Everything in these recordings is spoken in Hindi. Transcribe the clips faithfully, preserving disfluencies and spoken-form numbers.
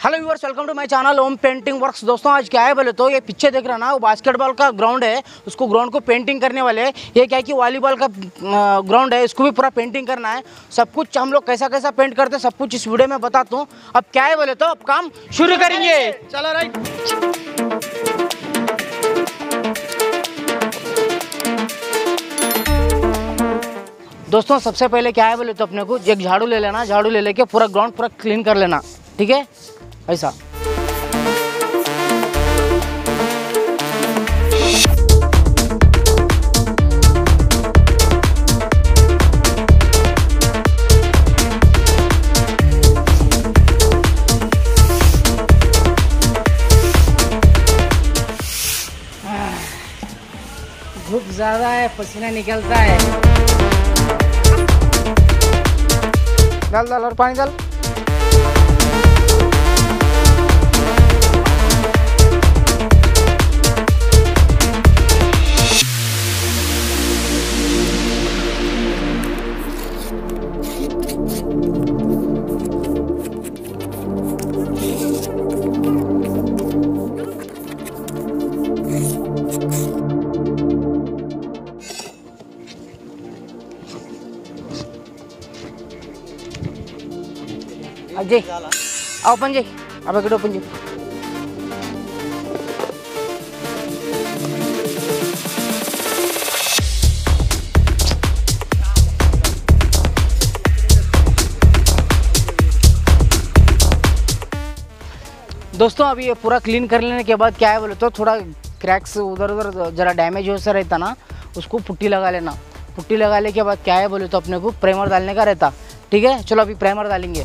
Hello viewers, welcome to my channel Om painting works. दोस्तों आज क्या है बोले तो ये पीछे देख रहा ना, वो बास्केटबॉल का ग्राउंड है। उसको ग्राउंड को पेंटिंग करने वाले हैं। ये क्या है कि वॉलीबॉल का ग्राउंड है, इसको भी पूरा पेंटिंग करना है। सब कुछ हम लोग कैसा कैसा पेंट करते हैं सब कुछ इस वीडियो में बताता हूँ। अब क्या है बोले तो अब काम शुरू करेंगे। चलो राइट। दोस्तों सबसे पहले क्या है बोले तो अपने को एक झाड़ू ले लेना, झाड़ू ले लेके पूरा ग्राउंड पूरा क्लीन कर लेना, ठीक है। ऐसा धूप ज्यादा है, पसीना निकलता है। डाल डाल और पानी डाल। अजय आओ पंजे, अब इकडे पंजे। दोस्तों अभी ये पूरा क्लीन कर लेने के बाद क्या है बोले तो थोड़ा क्रैक्स उधर उधर जरा डैमेज हो सा रहता ना, उसको पुट्टी लगा लेना। पुट्टी लगाने के बाद क्या है बोले तो अपने को प्राइमर डालने का रहता, ठीक है। चलो अभी प्राइमर डालेंगे।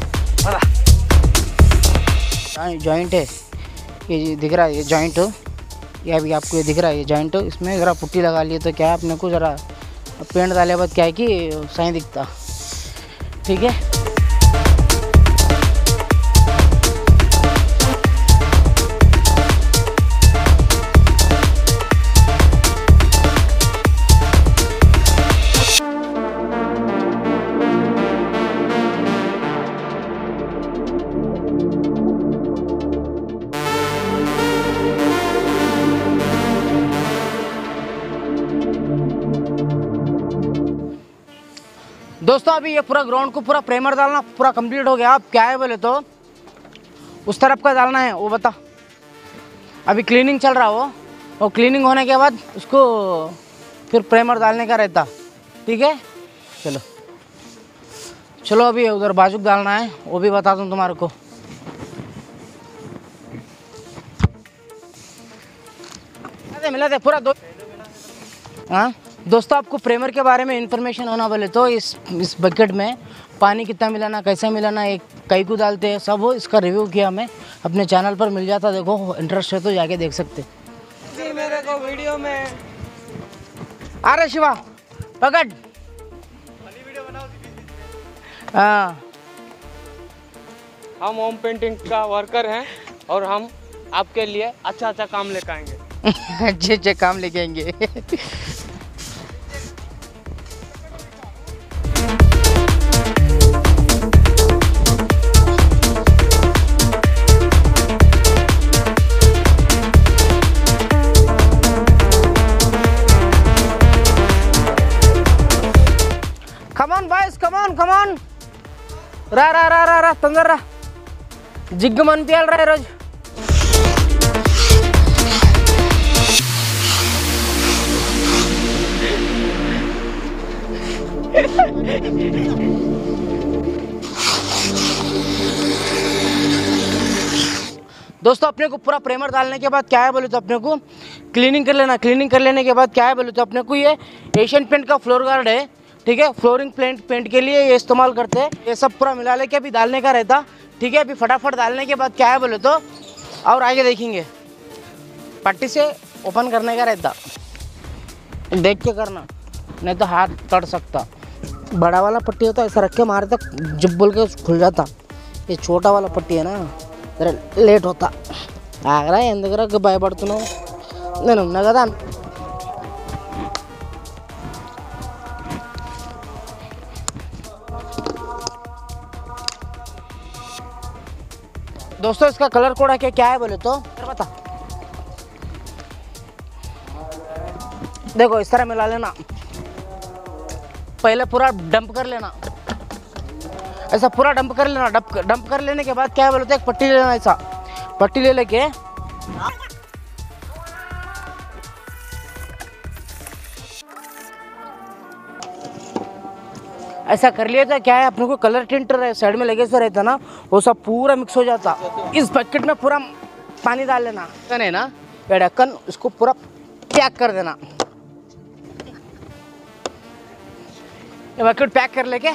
जॉइंट है ये दिख रहा है, ये जॉइंट ये अभी आपको ये दिख रहा है, ये जॉइंट। इसमें ज़रा पुट्टी लगा लिए तो क्या है अपने को ज़रा पेंट डाले बाद क्या है कि सही दिखता, ठीक है। दोस्तों अभी ये पूरा ग्राउंड को पूरा प्राइमर डालना पूरा कंप्लीट हो गया। अब क्या है बोले तो उस तरफ का डालना है, वो बता। अभी क्लीनिंग चल रहा हो, और क्लीनिंग होने के बाद उसको फिर प्राइमर डालने का रहता, ठीक है। चलो चलो अभी उधर बाजू डालना है, वो भी बता दूँ तुम्हारे को। मिला दे पूरा दो। हाँ दोस्तों, आपको प्राइमर के बारे में इंफॉर्मेशन होना बोले तो इस इस बकेट में पानी कितना मिलाना, कैसे मिलाना, एक कई को डालते हैं, सब इसका रिव्यू किया मैं अपने चैनल पर मिल जाता। देखो इंटरेस्ट है तो जाके देख सकते जी। मेरे को वीडियो में अरे शिवा पकड़। हाँ हम होम पेंटिंग का वर्कर हैं और हम आपके लिए अच्छा अच्छा काम लेकर आएंगे। अच्छे अच्छे काम लेके आएंगे। कमान बायस, कमान कमान रा रा रा रा रा तंदर रा जिग्ग मन पियाल रा रोज। दोस्तों अपने को पूरा प्राइमर डालने के बाद क्या है बोले तो अपने को क्लीनिंग कर लेना। क्लीनिंग कर लेने के बाद क्या है बोले तो अपने को ये एशियन पेंट का फ्लोर गार्ड है, ठीक है। फ्लोरिंग पेंट पेंट के लिए ये इस्तेमाल करते हैं। ये सब पूरा मिला लेके अभी डालने का रहता, ठीक है। अभी फटाफट डालने के बाद क्या है बोले तो और आगे देखेंगे, पट्टी से ओपन करने का रहता, देख के करना नहीं तो हाथ कट सकता। बड़ा वाला पट्टी होता है ऐसा रख के मारे तक जब बोल के खुल जाता। ये छोटा वाला पट्टी है ना, जरा लेट होता। आगरा ఎందుకు భయపడుతున్నావు, నేను ఉన్నా కదా। दोस्तों इसका कलर कोड है क्या है बोले तो बता। देखो इस तरह मिला लेना, पहले पूरा डंप कर लेना, ऐसा पूरा डंप कर लेना। डंप डंप कर लेने के बाद क्या है बोले तो एक पट्टी ले लेना, ऐसा पट्टी ले लेके ऐसा कर लिया था। क्या है अपने को कलर टिंट साइड में लगे से रहता ना, वो सब पूरा मिक्स हो जाता। इस बकेट में पूरा पानी डाल लेना, ढक्कन है ना ये ढक्कन, उसको पूरा पैक कर देना। ये बकेट पैक कर लेके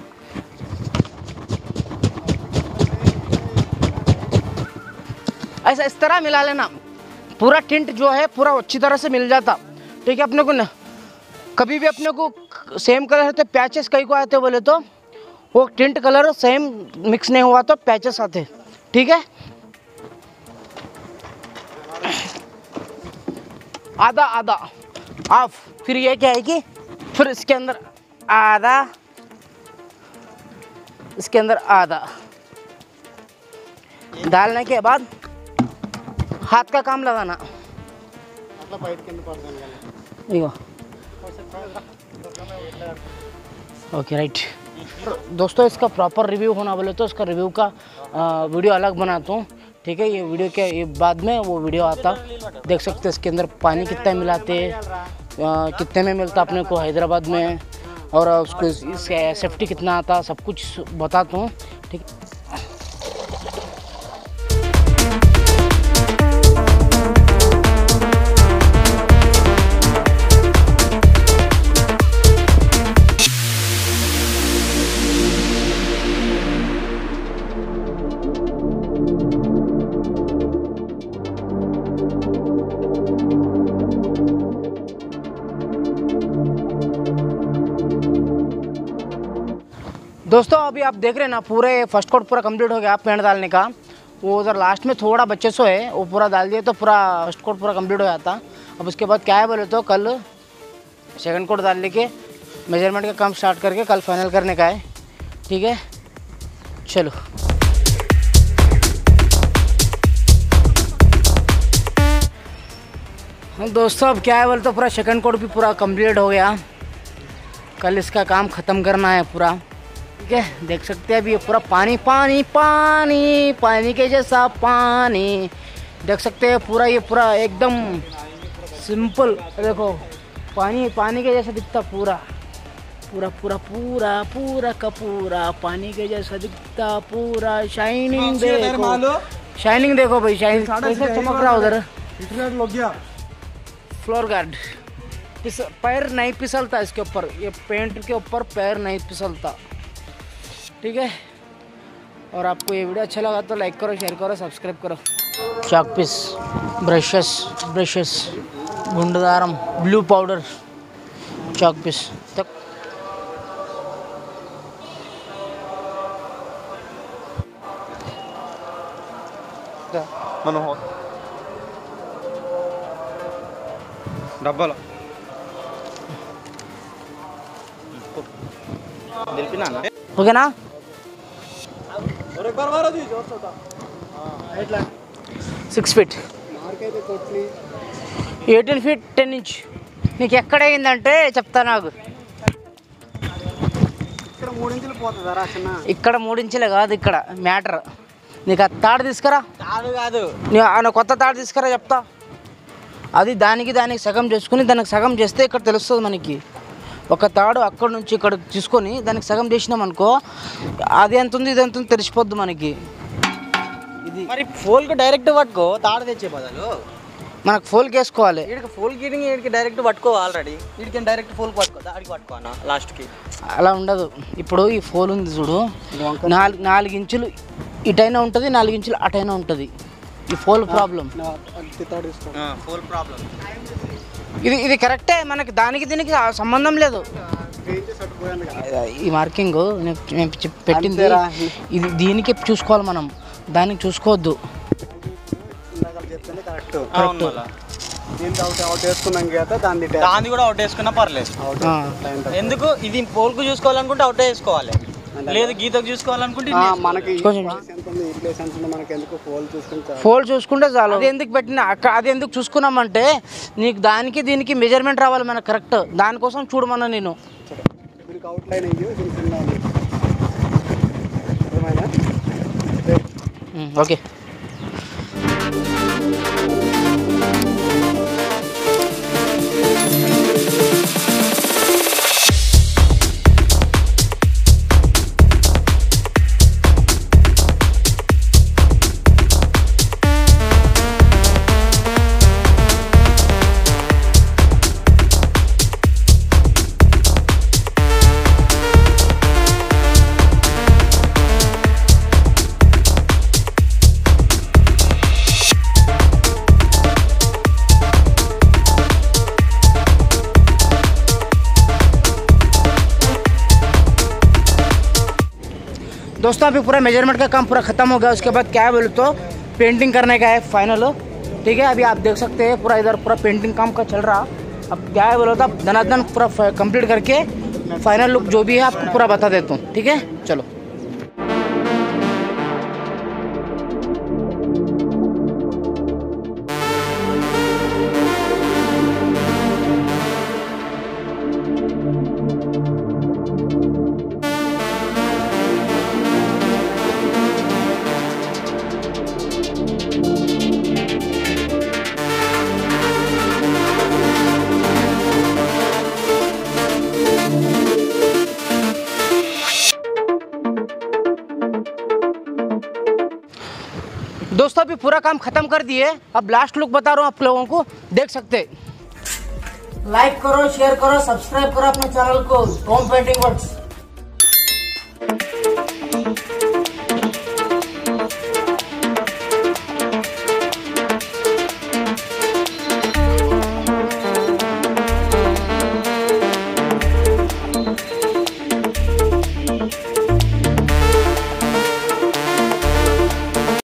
ऐसा इस तरह मिला लेना, पूरा टिंट जो है पूरा अच्छी तरह से मिल जाता। ठीक है, अपने को ना कभी भी अपने को सेम कलर है तो पैचेस कई को आते बोले तो वो टिंट कलर सेम मिक्स नहीं हुआ तो पैचेस आते। ठीक है, आधा आधा हाफ, फिर ये क्या है कि फिर इसके अंदर आधा, इसके अंदर आधा डालने के बाद हाथ का काम लगाना। देखो ओके राइट। दोस्तों इसका प्रॉपर रिव्यू होना बोले तो इसका रिव्यू का आ, वीडियो अलग बनाता हूँ। ठीक है, ये वीडियो के ये बाद में वो वीडियो आता, देख सकते हैं इसके अंदर पानी कितना मिलाते, कितने में मिलता अपने को हैदराबाद में, और उसको इसका सेफ्टी कितना आता, सब कुछ बताता हूँ। ठीक है, दोस्तों अभी आप देख रहे हैं ना पूरे फर्स्ट कोट पूरा कंप्लीट हो गया पेंट डालने का। वो उधर लास्ट में थोड़ा बच्चे सो है, वो पूरा डाल दिए तो पूरा फर्स्ट कोट पूरा कंप्लीट हो जाता। अब उसके बाद क्या है बोले तो कल सेकंड कोट डालने के मेजरमेंट का काम स्टार्ट करके कल फाइनल करने का है। ठीक है, चलो दोस्तों अब क्या है बोले तो पूरा सेकंड कोट भी पूरा कंप्लीट हो गया, कल इसका काम ख़त्म करना है पूरा। ठीक है, देख सकते हैं अभी ये पूरा पानी पानी पानी पानी के जैसा पानी, देख सकते हैं पूरा ये पूरा एकदम सिंपल, देखो पानी पानी के जैसा दिखता, पूरा पूरा पूरा पूरा पूरा का पूरा पानी के जैसा दिखता, पूरा शाइनिंग देखो, शाइनिंग देखो भाई, शाइनिंग कैसे चमक रहा उधर। फ्लोर गार्ड पैर नहीं फिसलता इसके ऊपर, ये पेंट के ऊपर पैर नहीं फिसलता। ठीक है, और आपको ये वीडियो अच्छा लगा तो लाइक करो, शेयर करो, सब्सक्राइब करो। चाक पीस, ब्रशेस ब्रशेस गुंडदारम, ब्लू पाउडर, चाक पीस तक మనోహర్ డబ్బాలో ఓకేనా। Six feet eighteen feet ten inch నీకు ఎక్కడ అయిందంటే చెప్తా నాకు, ఇక్కడ మూడించులే కాదు ఇక్కడ మ్యాటర్, నీకు ఆ తాడు తీసుకురా, తాడు కాదు నీ కొత్త తాడు తీసుకురా చెప్తా, అది దానికి దానికి సగం చేసుకుని దానికి సగం చేస్తే ఇక్కడ తెలుస్తుంది మనకి। ఒక తాడు అక్కడ నుంచి ఇక్కడ తీసుకొని దానికి సగం చేసినాం అనుకో, అది ఎంత ఉంది ఇది ఎంత ఉంది తెలిసిపోద్ది మనకి। ఇది మరి ఫోల్కి డైరెక్ట్ పట్టుకో, తాడు తెచ్చే బదులు మనకు ఫోల్కి వేసుకోవాలి, వీడికి ఫోల్ గిటింగ్ వీడికి డైరెక్ట్ పట్టుకో, ఆల్రెడీ వీడికి డైరెక్ట్ ఫోల్కి పట్టుకో, దాడికి పట్టుకోనా లాస్ట్కి అలా ఉండదు। ఇప్పుడు ఈ ఫోల్ ఉంది చూడు, నాలుగు నాలుగు ఇంచులు ఇటైనా ఉంటుంది, నాలుగు ఇంచులు అటైనా ఉంటుంది, ఈ ఫోల్ ప్రాబ్లం, ఫోల్ ప్రాబ్లం। ఇది ఇది కరెక్టే, మనకి దానికి దీనికి సంబంధం లేదు। ఈ మార్కింగ్ నేను పెట్టింది ఇది దీనికి చూసుకోవాలి మనం, దానికి చూసుకోవద్దు। దాన్ని కూడా అవుట్ వేసుకున్నా పర్లేదు, ఎందుకు ఇది పోల్కు చూసుకోవాలనుకుంటే అవుట్ వేసుకోవాలి, లేదు గీతకు చూసుకోవాలనుకుంటే ఆ, మనకి కొంచెం ఎంత ఉంది, ఈ ప్లేస్ ఎంత ఉంది, మనకి ఎందుకు ఫోల్ చూసుకుంటే ఫోల్డ్ చూసుకుంటే చాలు. అది ఎందుకు పెట్టినా అక్క అది ఎందుకు చూసుకున్నామంటే నీకు దానికి దీనికి మెజర్మెంట్ రావాలి మనకు కరెక్ట్, దానికోసం చూడమన్నా నేను. దీనికి అవుట్ లైన్ అయ్యి దీనికి కింద ఉంది. ఏమైనా ఓకే. दोस्तों अभी पूरा मेजरमेंट का काम पूरा ख़त्म हो गया. उसके बाद क्या है बोले तो पेंटिंग करने का है फाइनल. ठीक है, अभी आप देख सकते हैं पूरा इधर पूरा पेंटिंग काम का चल रहा. अब क्या है बोलो तो धनाधन पूरा कंप्लीट करके फाइनल लुक जो भी है आपको पूरा बता देता हूँ. ठीक है, चलो. दोस्तों अभी पूरा काम खत्म कर दिए. अब लास्ट लुक बता रहा हूँ आप लोगों को, देख सकते. लाइक करो, शेयर करो, सब्सक्राइब करो अपने चैनल को ओम पेंटिंग वर्क्स.